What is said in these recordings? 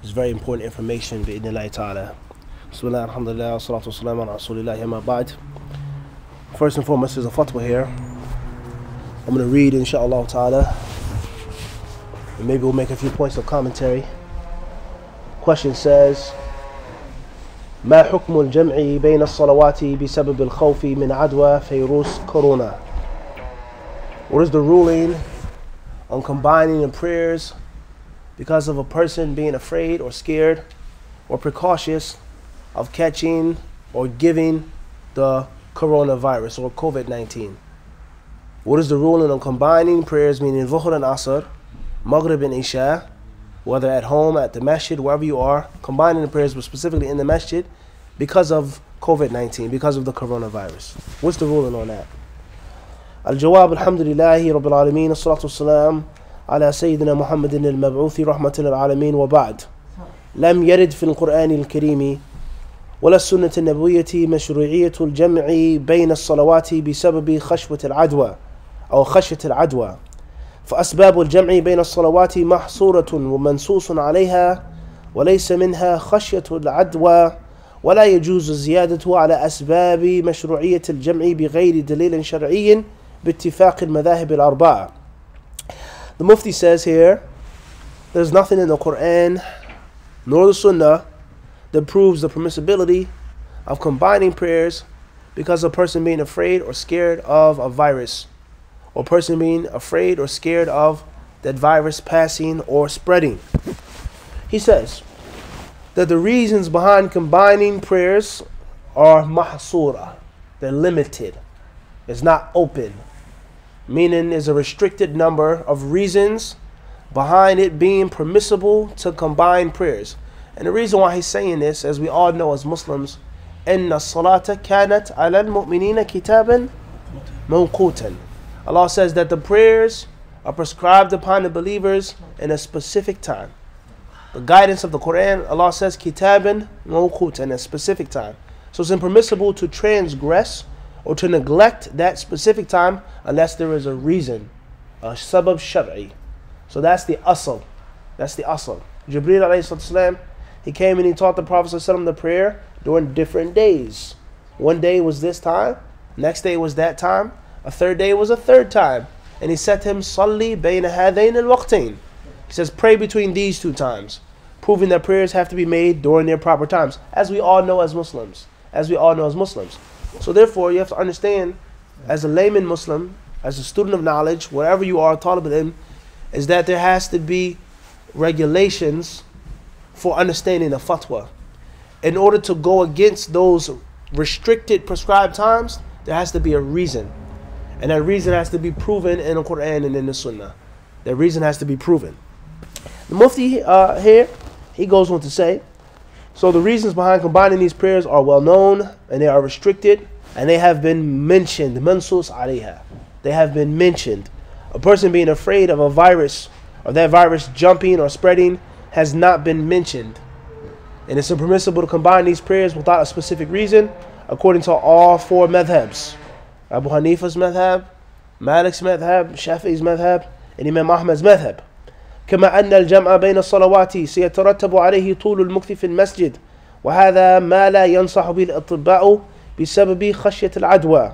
It's very important information, bi'idhnillahi ta'ala. Bismillah, alhamdulillah, salatu wassalamu ala rasulillahi amma ba'd. First and foremost, there's a fatwa here. I'm going to read, inshaAllah ta'ala, and maybe we'll make a few points of commentary. Question says, ما حكم الجمع بين الصلوات بسبب الخوف من عدوى فيروس كورونا? What is the ruling on combining the prayers because of a person being afraid or scared or precautious of catching or giving the coronavirus or Covid19? What is the ruling on combining prayers, meaning Dhuhr and Asr, Maghrib and Isha, whether at home, at the masjid, wherever you are, combining the prayers, but specifically in the masjid, because of Covid-19, because of the coronavirus? What's the ruling on that? Al-Jawab, alhamdulillahi rabbil alameen, as-salatu was-salam ala sayyidina Muhammadin al-mab'uthi rahmatan al-alameen wa ba'd. Lam yarid fi al-Qur'an al-Karimi ولا السنة النبوية مشروعية الجمع بين الصلوات بسبب خشوة العدوى أو خشية العدوى. فأسباب الجمع بين الصلوات محصورة ومنصوص عليها وليس منها خشية العدوى ولا يجوز الزيادة على أسباب مشروعية الجمع بغير دليل شرعي باتفاق المذاهب الأربعة. The Mufti says here, there's nothing in the Quran nor the Sunnah that proves the permissibility of combining prayers because of a person being afraid or scared of a virus, or a person being afraid or scared of that virus passing or spreading. He says that the reasons behind combining prayers are mahsura. They're limited. It's not open. Meaning there's a restricted number of reasons behind it being permissible to combine prayers. And the reason why he's saying this, as we all know as Muslims, إِنَّ الصَّلَاةَ كَانَتْ عَلَى الْمُؤْمِنِينَ كِتَابًا مَوْقُوتًا. Allah says that the prayers are prescribed upon the believers in a specific time. The guidance of the Quran, Allah says, كِتَابًا مَوْقُوتًا, a specific time. So it's impermissible to transgress or to neglect that specific time unless there is a reason, a sabab shar'i. So that's the asl. That's the asl. Jibreel alayhi salam, he came and he taught the Prophet ﷺ the prayer during different days. One day was this time, next day was that time, a third day was a third time. And he said to him, Salli bayna hadayn al-waqtayn. He says, pray between these two times, proving that prayers have to be made during their proper times, as we all know as Muslims. As we all know as Muslims. So therefore, you have to understand, as a layman Muslim, as a student of knowledge, wherever you are, talib al-ilm, is that there has to be regulations for understanding a fatwa. In order to go against those restricted prescribed times, there has to be a reason. And that reason has to be proven in the Quran and in the Sunnah. That reason has to be proven. The Mufti here, he goes on to say, so the reasons behind combining these prayers are well known, and they are restricted, and they have been mentioned. Mansus alayha. They have been mentioned. A person being afraid of a virus, or that virus jumping or spreading, has not been mentioned. And it's impermissible to combine these prayers without a specific reason, according to all four madhabs. Abu Hanifa's madhab, Malik's madhab, Shafi'i's madhab, and Imam Ahmad's madhab. كما أن الجمع بين الصلوات سيترتب عليه طول المكث في المسجد وهذا ما لا ينصح به الأطباء بسبب خشية العدوى.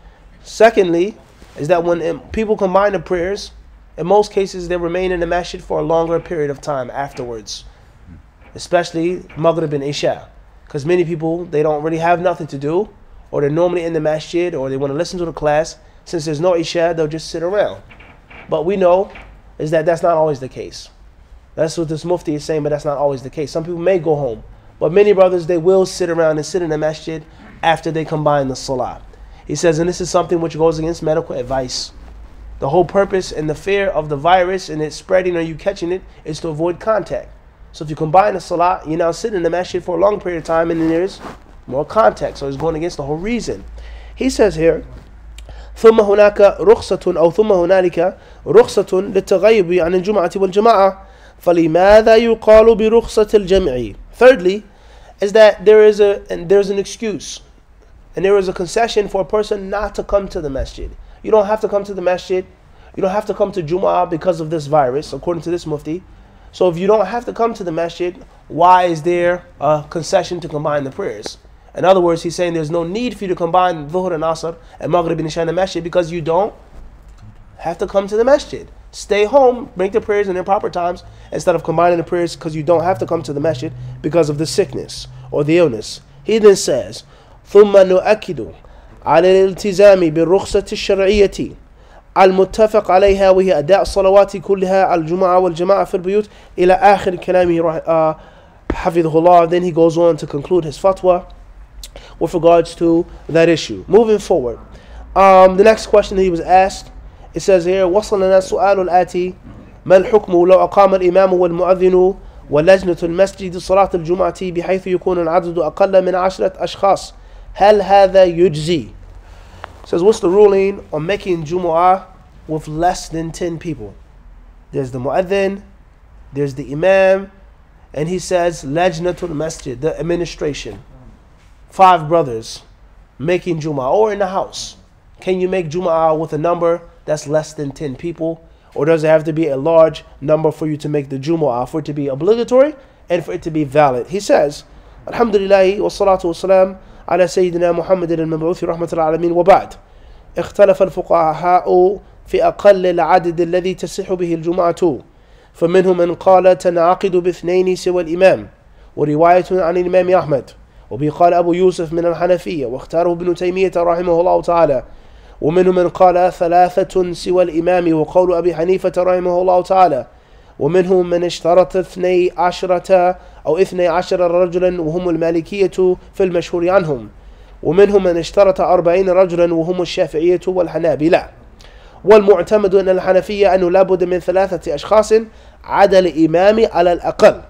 Secondly, is that when people combine the prayers, in most cases they remain in the masjid for a longer period of time afterwards, especially Maghrib and Isha, because many people, they don't really have nothing to do, or they're normally in the masjid, or they want to listen to the class. Since there's no Isha, they'll just sit around. But we know is that that's not always the case. That's what this Mufti is saying, but that's not always the case. Some people may go home, but many brothers, they will sit around and sit in the masjid after they combine the salah. He says, and this is something which goes against medical advice. The whole purpose and the fear of the virus and it spreading or you catching it is to avoid contact. So if you combine the salah, you're now sitting in the masjid for a long period of time and then there's more contact. So it's going against the whole reason. He says here, ثم هناك رخصة أو ثم هنالك رخصة للتغيب عن الجمعة والجماعة فلماذا يقال برخصة الجمع. Thirdly, is that there's an excuse and there is a concession for a person not to come to the masjid. You don't have to come to the masjid. You don't have to come to Jumu'ah because of this virus, according to this Mufti. So if you don't have to come to the masjid, why is there a concession to combine the prayers? In other words, he's saying there's no need for you to combine Dhuhr and Asr and Maghrib and Isha in the masjid because you don't have to come to the masjid. Stay home, make the prayers in their proper times instead of combining the prayers because you don't have to come to the masjid because of the sickness or the illness. He then says, ثم نؤكد على الالتزام بالرخصة الشرعية المتفق عليها وهي أداء الصلوات كلها الجمعة والجماعة في البيوت إلى آخر كلامه حفظه الله. Then he goes on to conclude his fatwa with regards to that issue. Moving forward, the next question he was asked, it says here, وصلنا السؤال الآتي ما الحكم لو أقام الإمام والمؤذن ولجنة المسجد صلاة الجمعة بحيث يكون العدد أقل من 10 أشخاص هل هذا يجزي? Says, what's the ruling on making Jumu'ah with less than 10 people? There's the mu'adhin, there's the imam, and he says lajnatul masjid, the administration. 5 brothers making Jumu'ah, or in the house. Can you make Jumu'ah with a number that's less than 10 people? Or does it have to be a large number for you to make the Jumu'ah, for it to be obligatory and for it to be valid? He says, Alhamdulillah wa salatu wa salam على سيدنا محمد المبعوث رحمة العالمين وبعد اختلف الفقهاء في أقل العدد الذي تصح به الجمعة فمنهم من قال تنعقد باثنين سوى الإمام ورواية عن الإمام أحمد وبه قال أبو يوسف من الحنفية واختاره ابن تيمية رحمه الله تعالى ومنهم من قال 3 سوى الإمام وقول أبي حنيفة رحمه الله تعالى ومنهم من اشترط 12 أو 12 رجلا وهم المالكية في المشهور عنهم ومنهم من اشترط 40 رجلا وهم الشافعية والحنابلة والمعتمد أن الحنفية أنه لابد من 3 أشخاص عدا الإمام على الأقل.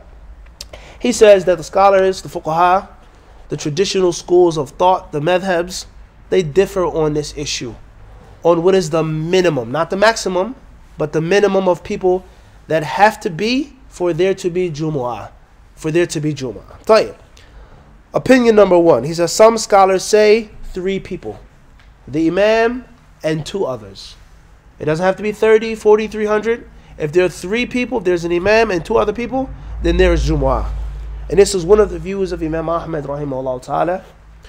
He says that the scholars, the fuqaha, the traditional schools of thought, the madhabs, they differ on this issue, on what is the minimum, not the maximum, but the minimum of people that have to be for there to be Jumu'ah. For there to be Jumu'ah. طيب. Opinion number 1. He says some scholars say 3 people. The Imam and 2 others. It doesn't have to be 30, 40, 300. If there are 3 people, if there's an Imam and 2 other people, then there is Jumu'ah. And this is one of the views of Imam Ahmad rahimahullah ta'ala.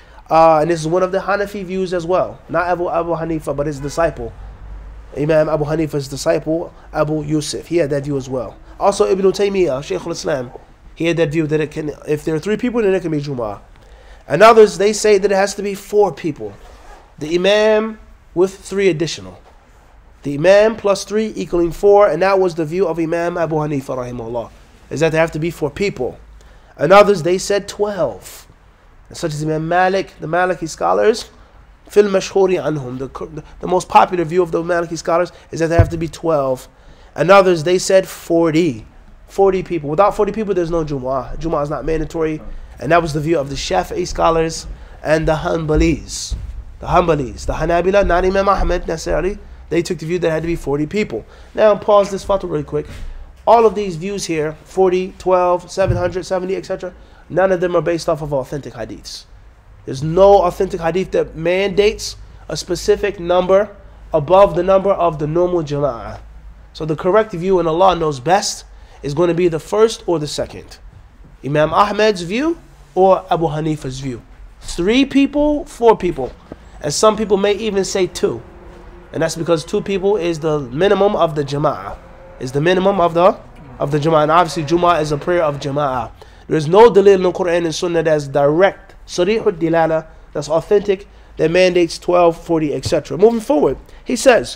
And this is one of the Hanafi views as well. Not Abu Hanifa, but his disciple. Imam Abu Hanifa's disciple, Abu Yusuf. He had that view as well. Also Ibn Taymiyyah, Shaykh al-Islam, he had that view that it can, if there are 3 people, then it can be Jumu'ah. And others, they say that it has to be 4 people. The Imam with 3 additional. The Imam plus 3 equaling 4, and that was the view of Imam Abu Hanifa rahimahullah, is that there have to be 4 people. And others, they said 12. And such as Imam Malik, the Maliki scholars, fil mashhuri anhum, the most popular view of the Maliki scholars is that there have to be 12. And others, they said 40 people. Without 40 people, there's no Jumu'ah. Jumu'ah is not mandatory. And that was the view of the Shafi'i scholars and the Hanbalis. The Hanabila, not Imam Ahmad necessarily, they took the view that it had to be 40 people. Now, pause this fatwa really quick. All of these views here, 40, 12, 700, 70, etc., none of them are based off of authentic hadiths. There's no authentic hadith that mandates a specific number above the number of the normal jama'ah. So the correct view, and Allah knows best, is going to be the first or the second. Imam Ahmad's view or Abu Hanifa's view. 3 people, 4 people. And some people may even say 2. And that's because 2 people is the minimum of the jama'ah. Is the minimum of the jama'ah. And obviously Jumu'ah is a prayer of jama'ah. There is no dalil in the Quran and Sunnah that's direct, sarihud dilala, that's authentic, that mandates 12, 40, etc. Moving forward, he says,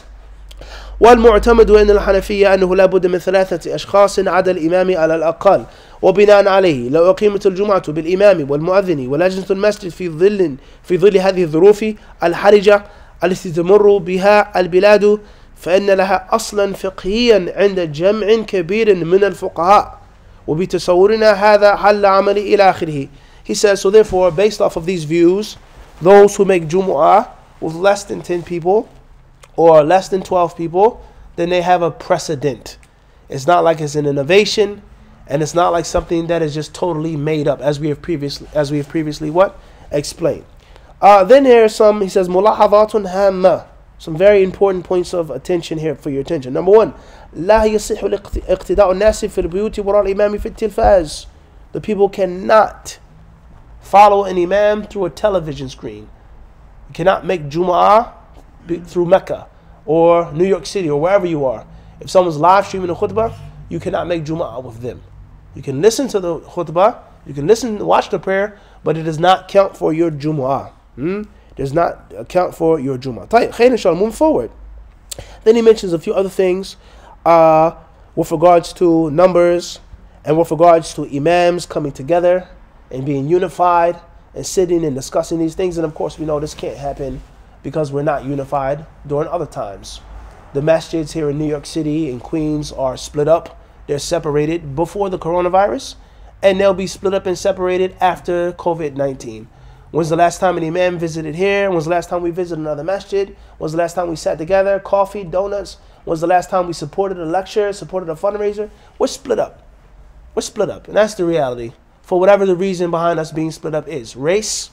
والمعتمد أن الحنفية أنه لا بد من 3 أشخاص عدا الإمام على الأقل وبناء عليه لو أقيمت الجمعة بالإمام والمؤذن ولجنة المسجد في ظل هذه الظروف الحرجة التي تمر بها البلاد فإن لها أصلا فقهيا عند جمع كبير من الفقهاء وبتصورنا هذا حل عملي إلى آخره. He says, so therefore, based off of these views, those who make Jumu'ah with less than 10 people or less than 12 people, then they have a precedent. It's not like it's an innovation, and it's not like something that is just totally made up, as we have previously what? Explained. Then here are some, he says, ملاحظات هامة Some very important points of attention here for your attention. Number one, لا يصح اقتداء الناس في البيوت وراء الإمام في التلفاز. The people cannot follow an imam through a television screen. You cannot make Jumu'ah through Mecca or New York City or wherever you are. If someone's live streaming a khutbah, you cannot make Jumu'ah with them. You can listen to the khutbah, you can watch the prayer, but it does not count for your Jumu'ah. Does not account for your Jumu'ah. Khayr, inshallah, moving forward. Then he mentions a few other things with regards to numbers and with regards to imams coming together and being unified and sitting and discussing these things. And of course, we know this can't happen because we're not unified during other times. The masjids here in New York City and Queens are split up. They're separated before the coronavirus, and they'll be split up and separated after COVID-19. When's the last time an imam visited here? When's the last time we visited another masjid? When's the last time we sat together, coffee, donuts? When's the last time we supported a lecture, supported a fundraiser? We're split up. We're split up, and that's the reality. For whatever the reason behind us being split up is. Race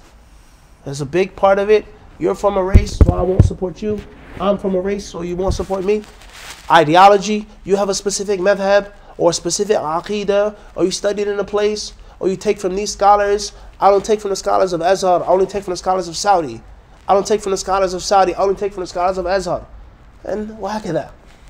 is a big part of it. You're from a race, so I won't support you. I'm from a race, so you won't support me. Ideology, you have a specific madhab or a specific aqidah, or you studied in a place, or you take from these scholars. I don't take from the scholars of Azhar. I only take from the scholars of Saudi. I don't take from the scholars of Saudi. I only take from the scholars of Azhar. And what that?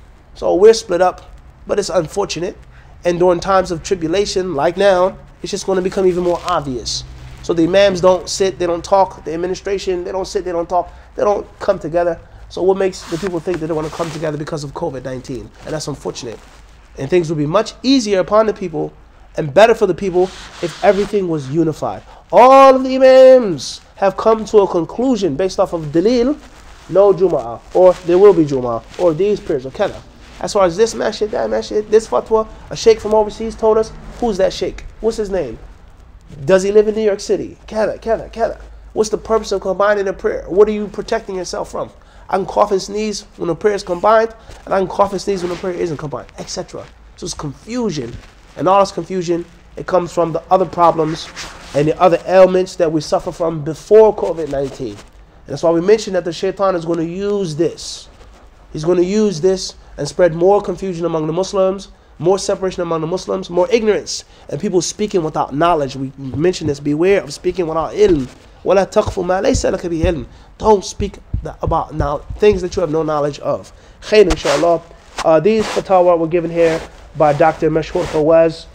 So we're split up, but it's unfortunate. And during times of tribulation, like now, it's just going to become even more obvious. So the imams don't sit, they don't talk. The administration, they don't sit, they don't talk. They don't come together. So what makes the people think that they want to come together because of COVID-19? And that's unfortunate. And things would be much easier upon the people and better for the people if everything was unified. All of the imams have come to a conclusion based off of dalil, no Jumu'ah, or there will be Jumu'ah, or these prayers, or kada. As far as this masjid, that masjid, this fatwa, a sheikh from overseas told us, who's that sheikh? What's his name? Does he live in New York City? Kada, kada, kada. What's the purpose of combining a prayer? What are you protecting yourself from? I can cough and sneeze when the prayer is combined, and I can cough and sneeze when the prayer isn't combined, etc. So it's confusion. And all this confusion, it comes from the other problems and the other ailments that we suffer from before COVID-19. And that's why we mentioned that the shaitan is going to use this. He's going to use this and spread more confusion among the Muslims, more separation among the Muslims, more ignorance, and people speaking without knowledge. We mentioned this, beware of speaking without ilm. وَلَا تَقْفُ مَا لَيْسَ لَكَ بِهِ ilm. Don't speak about now things that you have no knowledge of. Khayr, inshallah. These fatwa were given here by Dr. Mashhur Fawaz.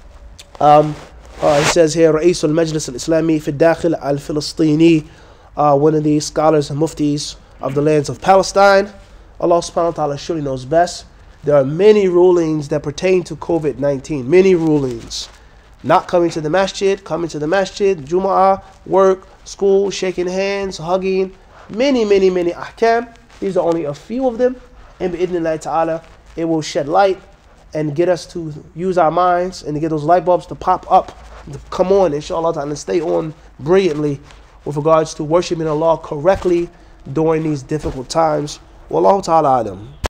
He says here, رئيس المجلس الإسلامي في الداخل الفلسطيني, one of the scholars and muftis of the lands of Palestine. Allah subhanahu wa ta'ala surely knows best. There are many rulings that pertain to COVID-19. Many rulings. Not coming to the masjid, coming to the masjid, Jumu'ah, work, school, shaking hands, hugging. Many, many, many ahkam. These are only a few of them. And bi'idhnillahi ta'ala, it will shed light and get us to use our minds and to get those light bulbs to pop up, to come on, inshallah ta'ala, and stay on brilliantly with regards to worshiping Allah correctly during these difficult times. Wallahu ta'ala alam.